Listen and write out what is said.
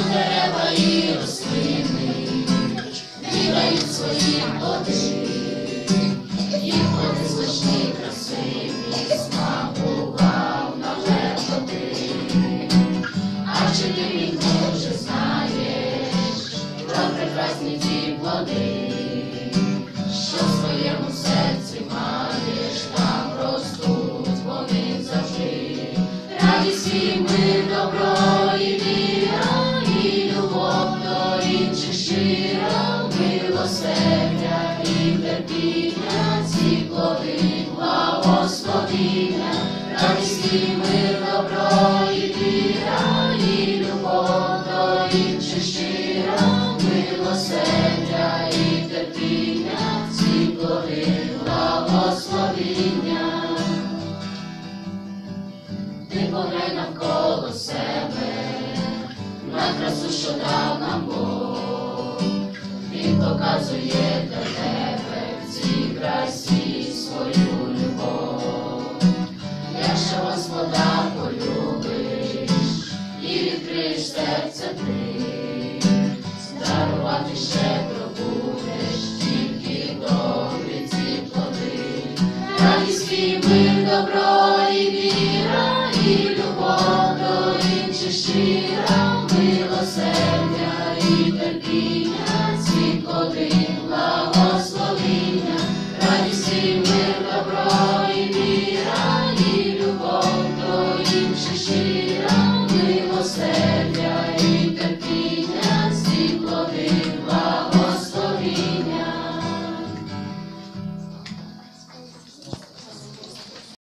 дерева і рослини віддають свої плоди, їх плоди смачні, красиві, смакував на легкоти. А чи ти, мій друже, знаєш про прекрасні ті плоди, що в своєму серці маєш, там ростуть вони завжди. Радість і мир, добро і віра, і любов до інших щира, милосердя і терпіння, ці плоди благословіння. Радість і мир, добро і віра, і любов до інших щира, милосердя і терпіння, ці плоди благословіння. Ти поглянь навколо себе, на красу, що дав нам Бог. Він показує для тебе в цій красі свою любов. Якщо Господа полюбиш і відкриєш серце ти, дарувати щедро будеш тільки добрі ці плоди. Радість і мир, добро і віра,